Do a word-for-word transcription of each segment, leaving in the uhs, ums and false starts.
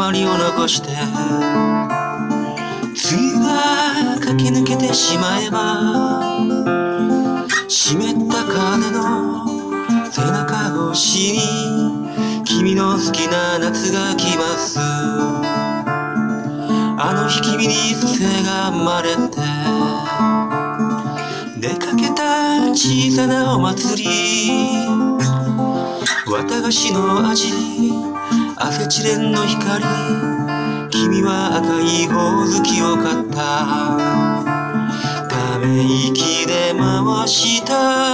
まりを残して梅雨が駆け抜けてしまえば湿った風の背中越しに君の好きな夏が来ます。あの日君に生が生まれて出かけた小さなお祭り、綿菓子の味、アセチレンの光、君は赤いほおずきを買った。ため息で回した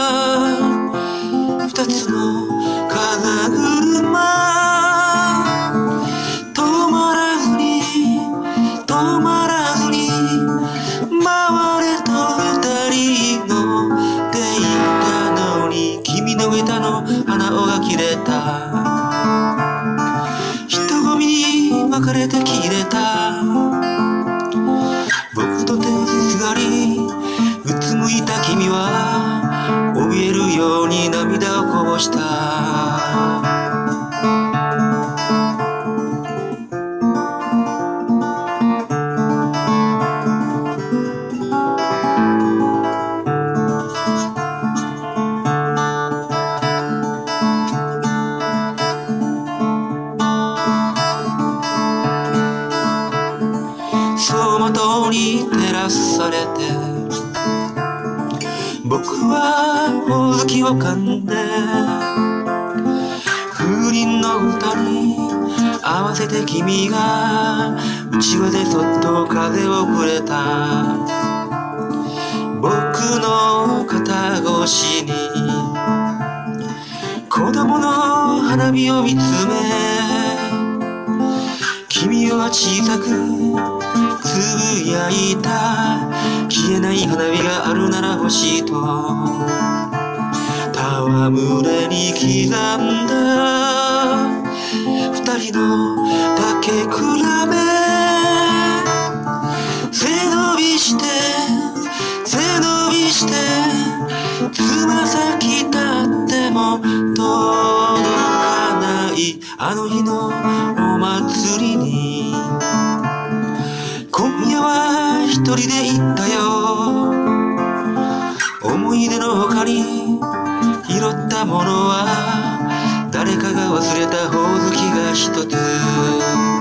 二つの風車、止まらずに止まらずに回れと二人のって言ったのに、君の下の鼻緒が切れた。人混みに分かれて消えた。僕と手すがりうつむいた君は怯えるように涙をこぼした。走馬灯に照らされて僕はほおずきを噛んで風鈴の歌に合わせて君がうちわでそっと風をくれた。僕の肩越しに子供の花火を見つめ、君は小さくつぶやいた。消えない花火があるなら欲しいと戯れに刻んだ二人の竹比べ、背伸びして背伸びしてつま先立っても届かないあの日のお祭りに、今夜は一人で行ったよ。思い出の他に拾ったものは誰かが忘れたほおずきが一つ。